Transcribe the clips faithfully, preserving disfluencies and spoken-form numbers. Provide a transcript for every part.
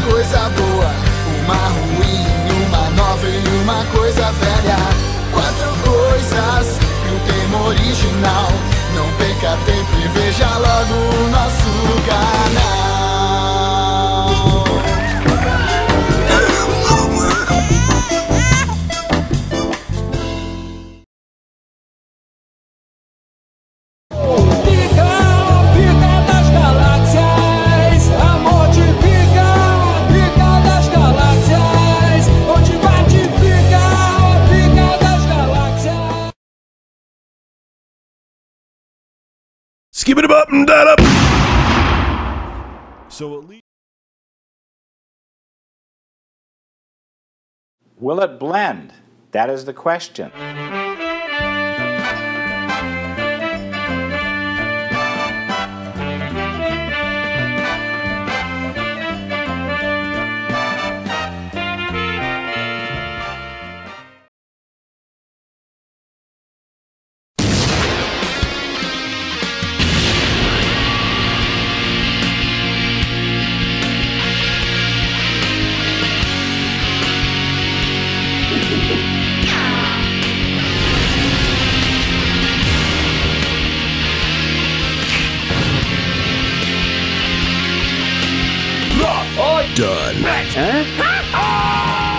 coisa boa, uma ruim, uma nova e uma coisa velha. Quatro coisas e um tema original. Não perca tempo e veja logo o nosso canal. Skip it up and that up. So at least. Will it blend? That is the question. Done. Huh?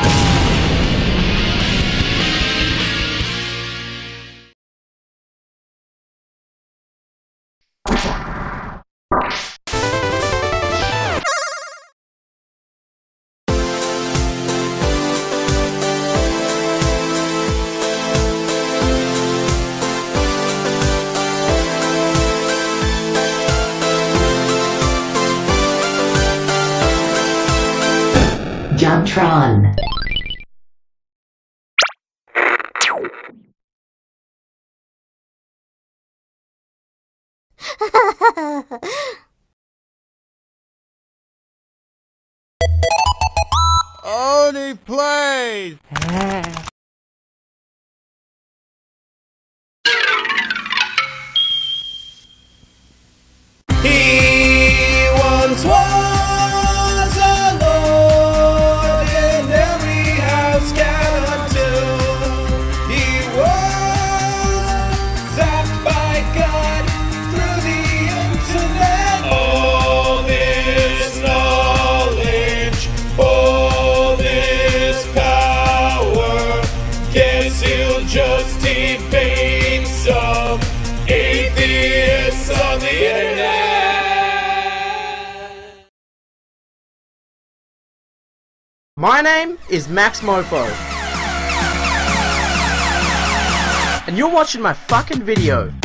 Jumptron. Already played. He once was a lord in every house cannot do. He was zapped by God through the internet. All this knowledge, all this power, guess he'll just debate some atheists on the internet. My name is Max Mofo, and you're watching my fucking video.